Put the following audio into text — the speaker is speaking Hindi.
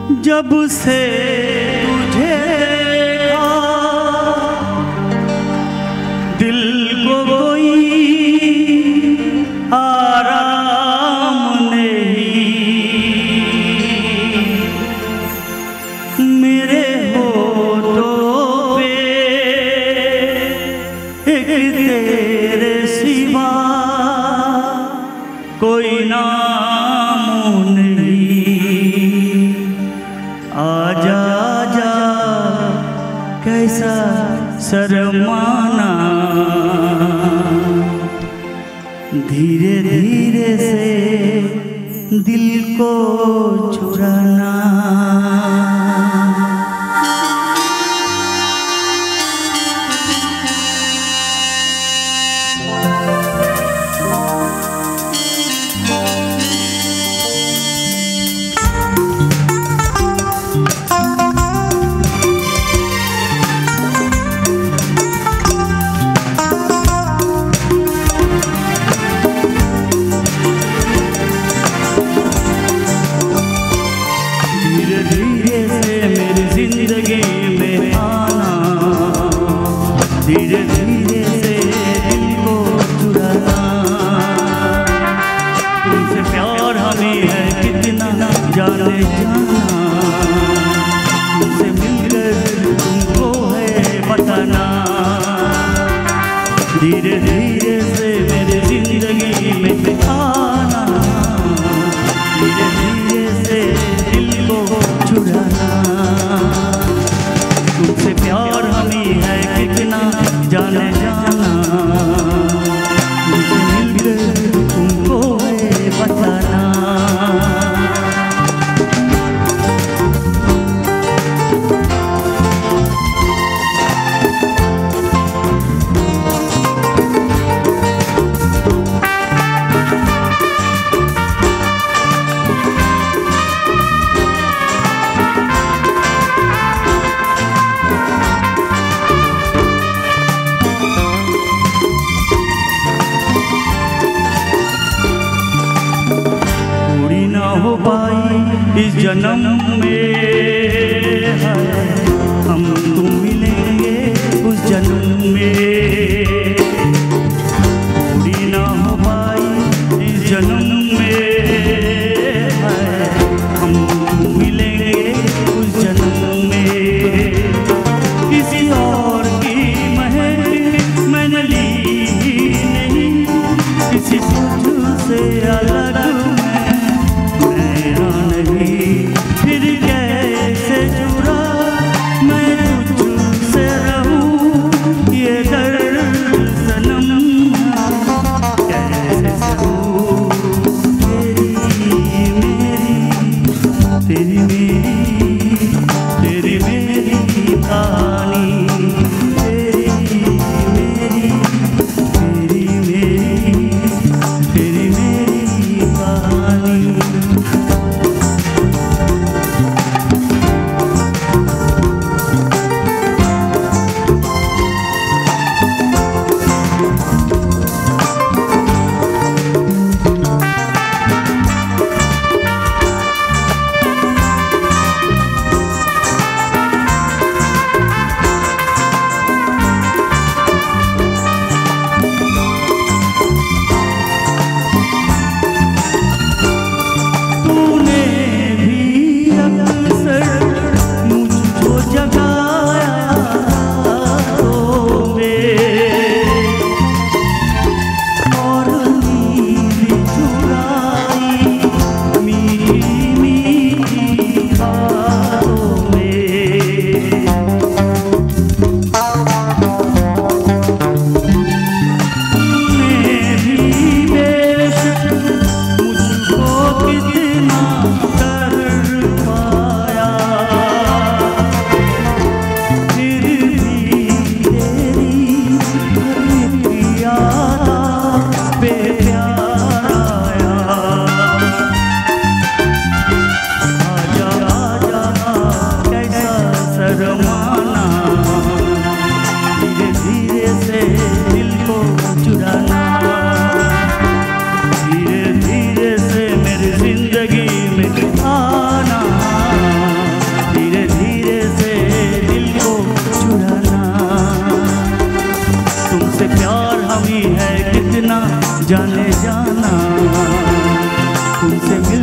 जब से तुझे देखा दिल को कोई आराम नहीं, मेरे होठों पे एक तेरे सिवा कोई नाम नहीं। आजा आजा कैसा शर्माना, धीरे धीरे से दिल को चुराना। धीरे धीरे से दिल को चुराना, तुमसे प्यार हमें है कितना जाने जाना, तुमसे मिलकर तुमको है बताना। धीरे धीरे से मेरी जिंदगी में आना, धीरे धीरे से दिल को चुराना, तुमसे प्यार हमें है कितना जाने जाना, तुमसे मिलकर तुमको है बताना। हो पाई इस जन्म में है, हम तुम मिलेंगे उस जन्म में। पूरी ना हो पाई इस जन्म में है, हम तुम मिलेंगे उस जन्म में। किसी और की महक मैंने ली नहीं, किसी तुझ से अलग फिर कैसे जुड़ा मैं तुझसे रहूं, ये दर्द सनम कैसे सहूं। तेरी मेरी तेरी मेरी तेरी मेरी कहानी, तेरी मेरी तेरी मेरी तेरी मेरी कहानी। ले जाना, तुमसे मिल